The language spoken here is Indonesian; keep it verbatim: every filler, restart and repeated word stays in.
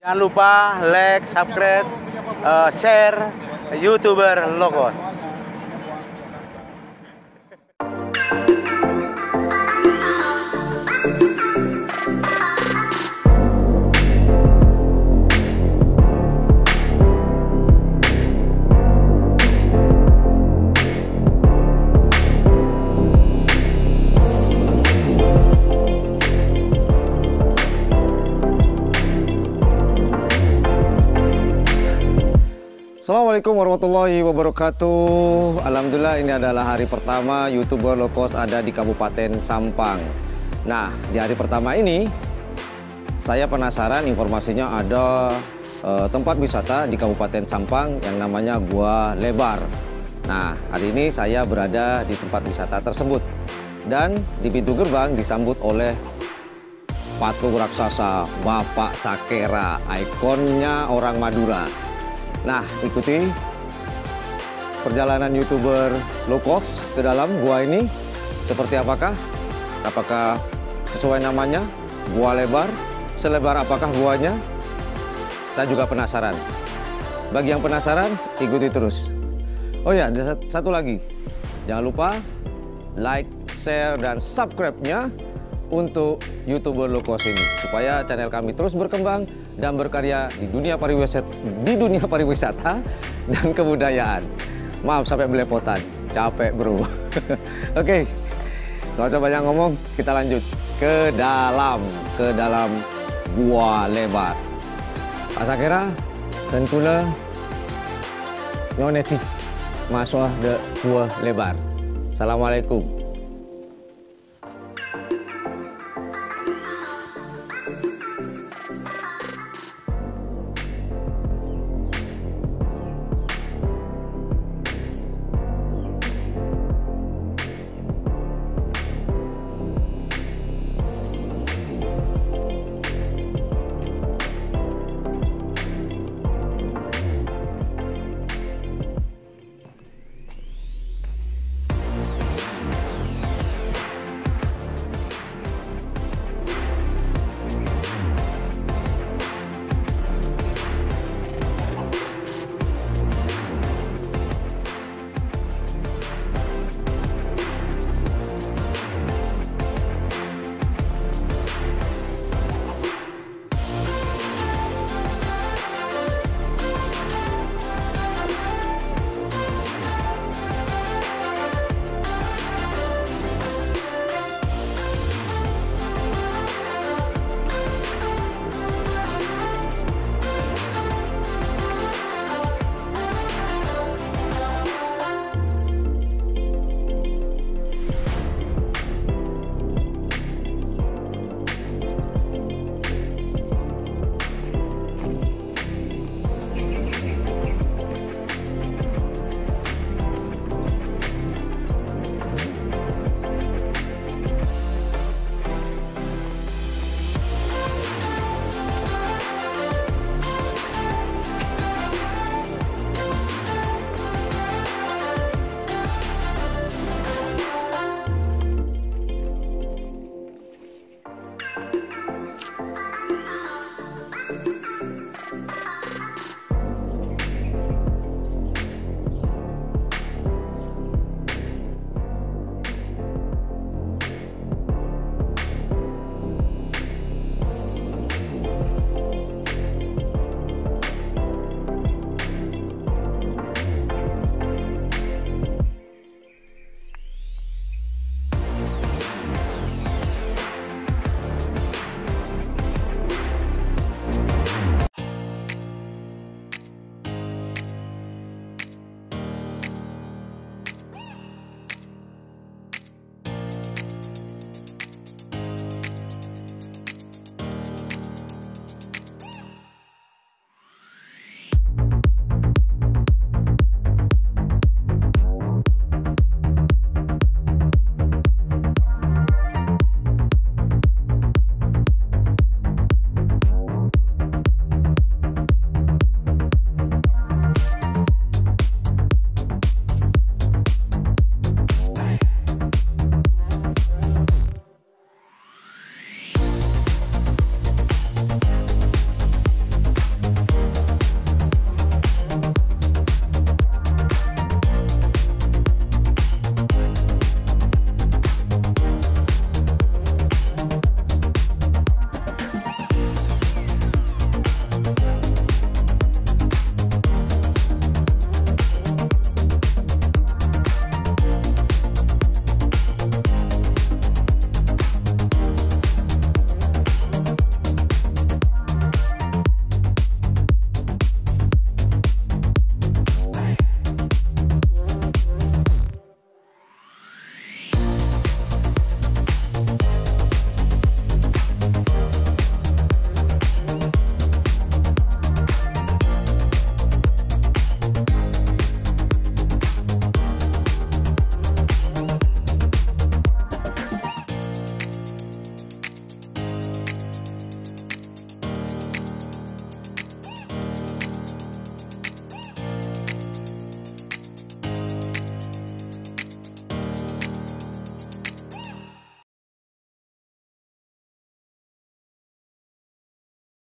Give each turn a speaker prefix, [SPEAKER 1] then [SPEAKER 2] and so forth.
[SPEAKER 1] Jangan lupa like, subscribe, eh, share YouTuber Logos.
[SPEAKER 2] Assalamualaikum warahmatullahi wabarakatuh. Alhamdulillah ini adalah hari pertama YouTuber Low Cost ada di Kabupaten Sampang. Nah, di hari pertama ini saya penasaran informasinya ada eh, tempat wisata di Kabupaten Sampang yang namanya Gua Lebar. Nah, hari ini saya berada di tempat wisata tersebut dan di pintu gerbang disambut oleh patung raksasa Bapak Sakera, ikonnya orang Madura. Nah, ikuti perjalanan YouTuber Low Cost ke dalam gua ini. Seperti apakah? Apakah sesuai namanya? Gua lebar? Selebar apakah guanya? Saya juga penasaran. Bagi yang penasaran, ikuti terus. Oh ya, ada satu lagi. Jangan lupa like, share, dan subscribe-nya untuk YouTuber Low Cost ini supaya channel kami terus berkembang dan berkarya di dunia pariwisata, di dunia pariwisata dan kebudayaan. Maaf sampai belepotan, capek bro. Oke, nggak usah banyak ngomong, kita lanjut ke dalam, ke dalam Gua Lebar. Pak Sakera dan kula nyoneti masuk de Gua Lebar. Assalamualaikum.